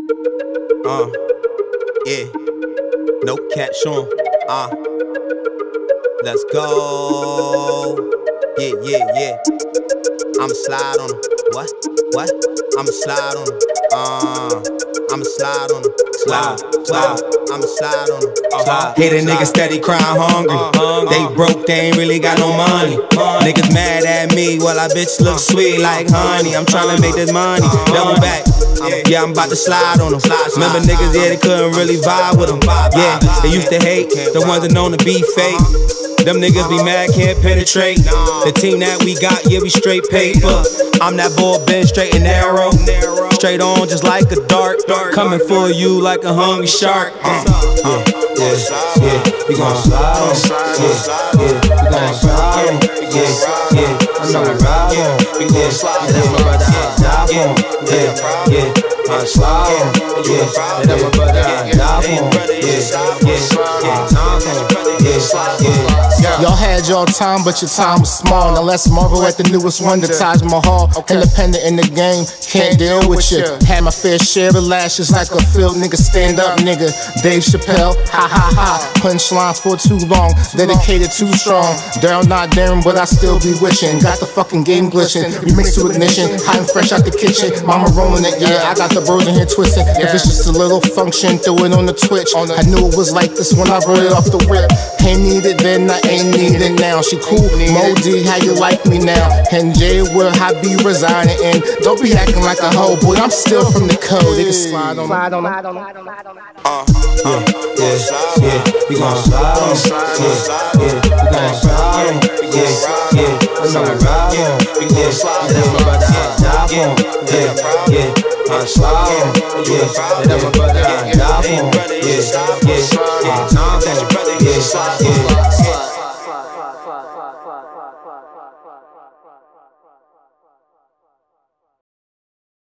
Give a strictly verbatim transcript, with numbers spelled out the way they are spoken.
Uh, yeah, no cap Sean. Uh, let's go. Yeah, yeah, yeah. I'ma slide on him. What? What? I'ma slide on him. Uh, I'ma slide on him. Slide, slide. I'ma slide on him. Uh-huh. Hit a nigga steady crying hungry. Uh-huh. They broke, they ain't really got no money. Uh-huh. Niggas mad at me while I bitch look sweet like honey. I'm tryna make this money. Uh-huh. Double back. I'm, yeah, I'm about to slide on them. Remember niggas, yeah, they couldn't really vibe with them. Yeah, they used to hate the ones that known to be fake. Them niggas be mad, can't penetrate. The team that we got, yeah, we straight paper. I'm that bull, been straight and narrow. Straight on, just like a dart. Coming for you like a hungry shark. Uh, yeah, yeah, yeah, we gon' slide on. Yeah, yeah, we gon' slide on. Yeah, yeah, I know we ride on. Yeah, that's my brother, I die on. Yeah, yeah, I slide on. Yeah, that's my brother, I die on. Yeah, yeah, yeah, time on. Yeah, yeah. Y'all had your time, but your time was small. Now let's marvel at the newest one, the Taj Mahal. Independent in the game, can't deal with you. Had my fair share of lashes like a field nigga. Stand up, nigga. Dave Chappelle, ha ha ha. Punchline for too long, dedicated too strong. Darryl not daring, but I still be witching. Got the fucking game glitching. Remix to ignition, hot and fresh out the kitchen. Mama rolling it, yeah. I got the birds in here twisting. If it's just a little function, throw it on the Twitch. I knew it was like this when I wrote it off the whip. Ain't need it then, I ain't need it now. She cool, Modi, how you like me now? And Jay will I be resigning in. Don't be acting like a hoe, boy, I'm still from the code. They can slide on, slide on, slide on, slide on. Uh, yeah, yeah, yeah, we gon' slide on. Yeah, yeah, we gon' slide on. Yeah, yeah, I know we ride on. Yeah, that's my brother, I die on. Yeah, yeah, I slide on. Yeah, that's my brother, I die on. Yeah, yeah, yeah, time on. Yeah, yeah.